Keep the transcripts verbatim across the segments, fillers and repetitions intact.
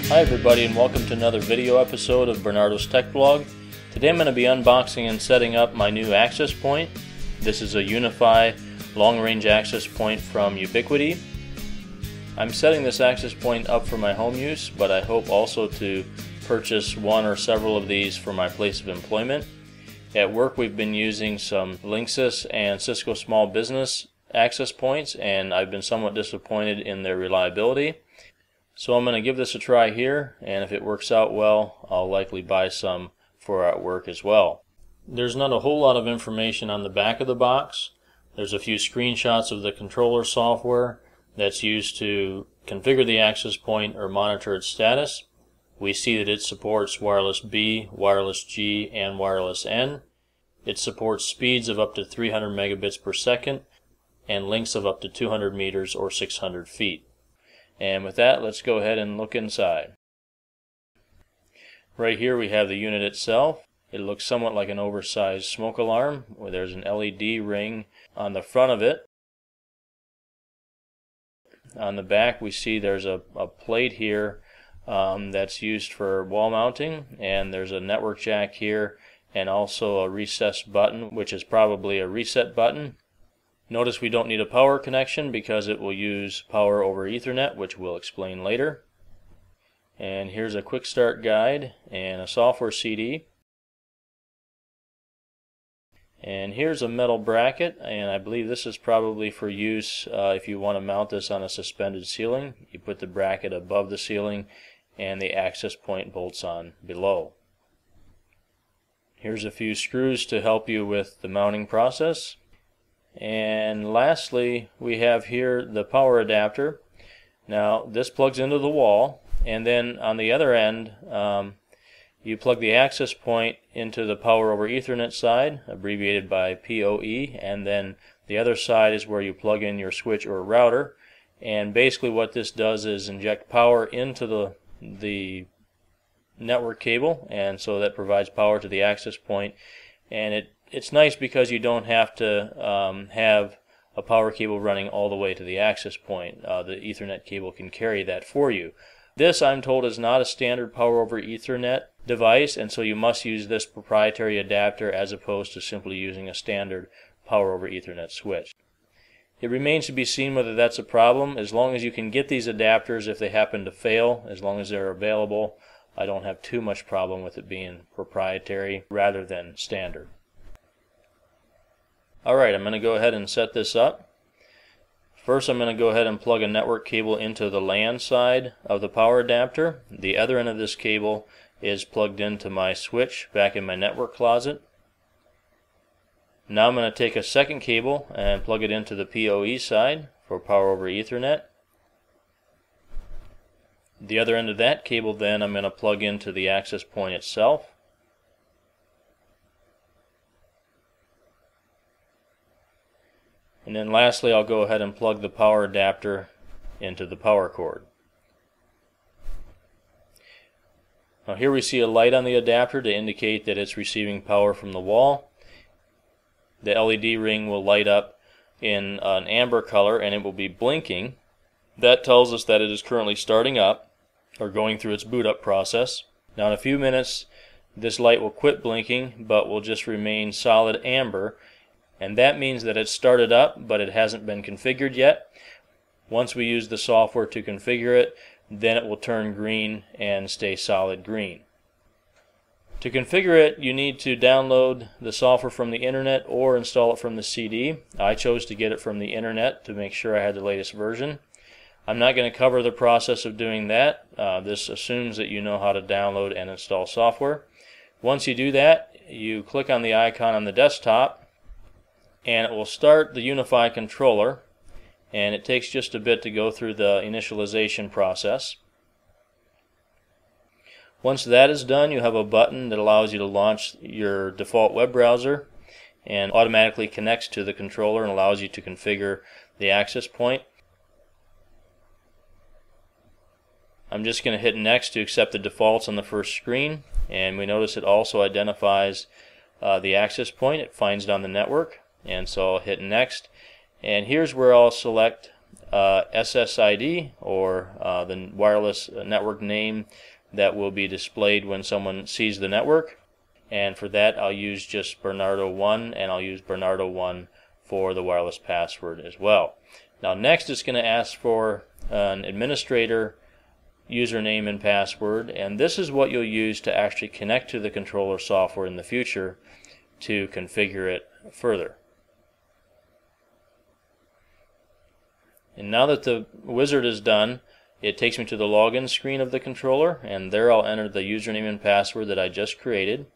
Hi everybody, and welcome to another video episode of Bernardo's Tech Blog. Today I'm going to be unboxing and setting up my new access point. This is a Unifi long-range access point from Ubiquiti. I'm setting this access point up for my home use, but I hope also to purchase one or several of these for my place of employment. At work we've been using some Linksys and Cisco Small Business access points, and I've been somewhat disappointed in their reliability. So I'm going to give this a try here, and if it works out well, I'll likely buy some for at work as well. There's not a whole lot of information on the back of the box. There's a few screenshots of the controller software that's used to configure the access point or monitor its status. We see that it supports wireless B, wireless G, and wireless N. It supports speeds of up to three hundred megabits per second and lengths of up to two hundred meters or six hundred feet. And with that, let's go ahead and look inside. Right here we have the unit itself. It looks somewhat like an oversized smoke alarm, where there's an L E D ring on the front of it. On the back we see there's a, a plate here um, that's used for wall mounting, and there's a network jack here and also a recess button, which is probably a reset button. Notice we don't need a power connection because it will use power over Ethernet, which we'll explain later. And here's a quick start guide and a software C D. And here's a metal bracket, and I believe this is probably for use uh, if you want to mount this on a suspended ceiling. You put the bracket above the ceiling and the access point bolts on below. Here's a few screws to help you with the mounting process. And lastly, we have here the power adapter. Now this plugs into the wall, and then on the other end um, you plug the access point into the power over Ethernet side, abbreviated by P O E, and then the other side is where you plug in your switch or router. And basically what this does is inject power into the the network cable, and so that provides power to the access point. And it It's nice because you don't have to um, have a power cable running all the way to the access point. Uh, the Ethernet cable can carry that for you. This, I'm told, is not a standard power over Ethernet device, and so you must use this proprietary adapter as opposed to simply using a standard power over Ethernet switch. It remains to be seen whether that's a problem. As long as you can get these adapters, if they happen to fail, as long as they're available, I don't have too much problem with it being proprietary rather than standard. Alright, I'm going to go ahead and set this up. First I'm going to go ahead and plug a network cable into the LAN side of the power adapter. The other end of this cable is plugged into my switch back in my network closet. Now I'm going to take a second cable and plug it into the P O E side for power over Ethernet. The other end of that cable then I'm going to plug into the access point itself. And then lastly, I'll go ahead and plug the power adapter into the power cord. Now here we see a light on the adapter to indicate that it's receiving power from the wall. The L E D ring will light up in an amber color and it will be blinking. That tells us that it is currently starting up or going through its boot up process. Now in a few minutes this light will quit blinking but will just remain solid amber. And that means that it's started up, but it hasn't been configured yet. Once we use the software to configure it, then it will turn green and stay solid green. To configure it, you need to download the software from the internet or install it from the C D. I chose to get it from the internet to make sure I had the latest version. I'm not going to cover the process of doing that. Uh, this assumes that you know how to download and install software. Once you do that, you click on the icon on the desktop, and it will start the Unifi controller, and it takes just a bit to go through the initialization process. Once that is done, you have a button that allows you to launch your default web browser and automatically connects to the controller and allows you to configure the access point. I'm just going to hit next to accept the defaults on the first screen, and we notice it also identifies uh, the access point. It finds it on the network. And so I'll hit next, and here's where I'll select uh, S S I D, or uh, the wireless network name that will be displayed when someone sees the network. And for that, I'll use just Bernardo one, and I'll use Bernardo one for the wireless password as well. Now next, it's going to ask for an administrator username and password, and this is what you'll use to actually connect to the controller software in the future to configure it further. And now that the wizard is done, it takes me to the login screen of the controller, and there I'll enter the username and password that I just created.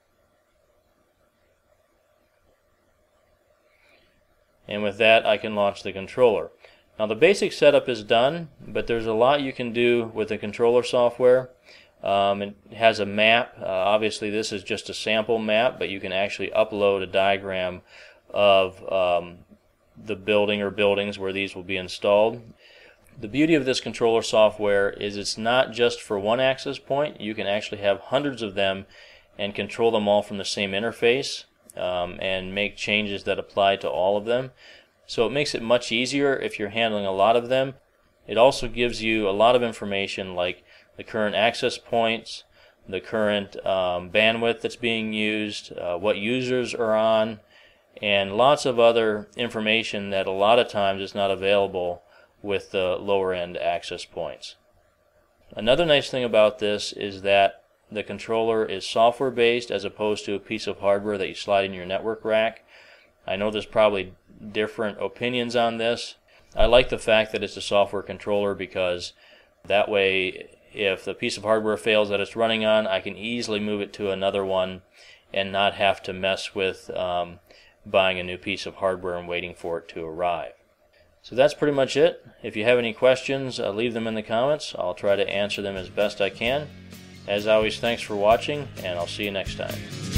And with that, I can launch the controller. Now the basic setup is done, but there's a lot you can do with the controller software. Um, it has a map. Uh, obviously this is just a sample map, but you can actually upload a diagram of um, the building or buildings where these will be installed. The beauty of this controller software is it's not just for one access point. You can actually have hundreds of them and control them all from the same interface, um, and make changes that apply to all of them. So it makes it much easier if you're handling a lot of them. It also gives you a lot of information like the current access points, the current um, bandwidth that's being used, uh, what users are on, and lots of other information that a lot of times is not available with the lower end access points. Another nice thing about this is that the controller is software based as opposed to a piece of hardware that you slide in your network rack. I know there's probably different opinions on this. I like the fact that it's a software controller because that way if the piece of hardware fails that it's running on, I can easily move it to another one and not have to mess with um, buying a new piece of hardware and waiting for it to arrive. So that's pretty much it. If you have any questions, uh, leave them in the comments. I'll try to answer them as best I can. As always, thanks for watching, and I'll see you next time.